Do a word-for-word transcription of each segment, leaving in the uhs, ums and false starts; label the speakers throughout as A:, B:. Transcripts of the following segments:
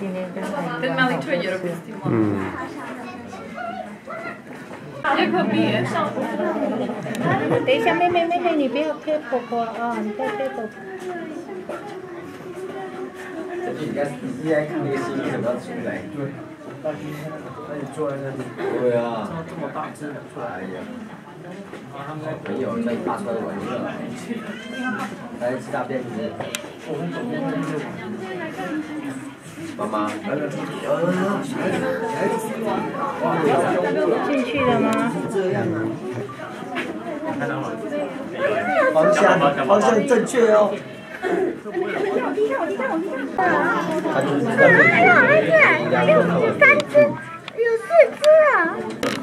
A: 今天跟海
B: 跟哪里推也是不行吗？
C: 嗯。
B: 也可比。
A: 等一下，妹妹妹妹，你不要推婆婆啊，你不要推婆婆。
D: 这就应该应该看那个新闻怎么样出来。对。那你坐在那里。对啊。这么大只的出来。哎呀。小朋友在大出来玩乐。来吃大便是不是？妈妈，来来，
A: 进去了吗？
D: 这样啊。方向方向正确哦。他就是在这里。
E: 还有儿子，有有三只，有四只啊。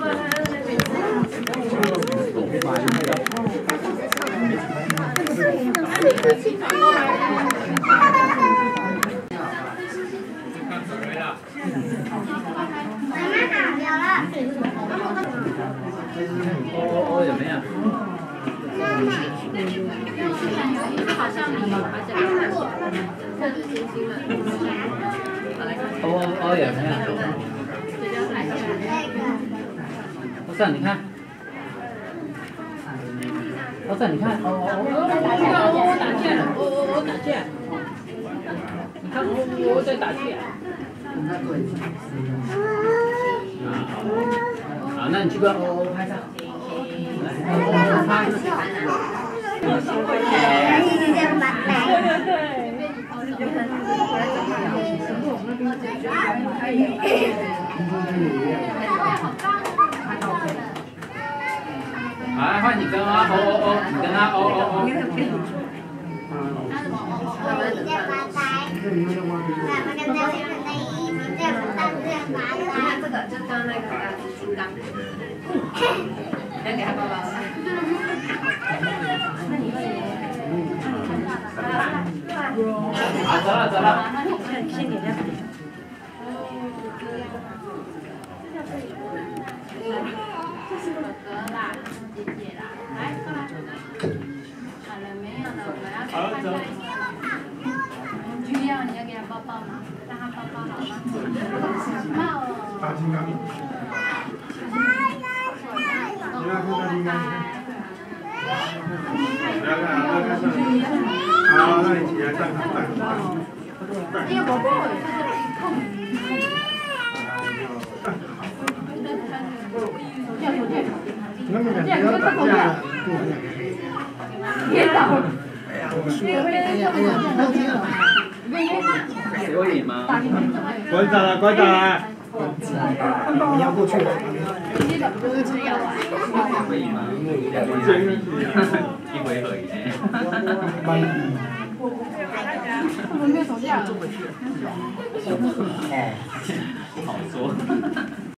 F: 哦哦，有没有？
B: 好像你而且特别新鲜的。
F: 哦哦，有没有？老三，你看。老三，你看，哦哦哦，哦打架了，哦哦哦打架。你看，哦哦在打架。好，那你去跟哦哦拍照。来，哦哦拍。来，换你跟啊，哦哦哦，你跟他哦哦哦。
B: 这个就跟那个金刚，先给他抱抱了。
F: 好，走了走了。
A: 先给他。
B: 哥啦，姐姐啦，来过来。好了没有了？我要给他看。需要你要给他抱抱吗？让他抱抱好吗？抱哦。
G: 大金刚。你要看大金刚。来来来，看上。好，那你起来站好，站好。
B: 哎呀，宝宝，
G: 那么两个要打架，
B: 别打。
G: 哎呀，我输了。哎呀哎呀，那这样。
F: 谁会赢吗？
G: 拐打了，拐打了。你要过去了。
F: 会赢吗？一回合赢。
B: 我们没有吵架。
D: 哎，
F: 不好说。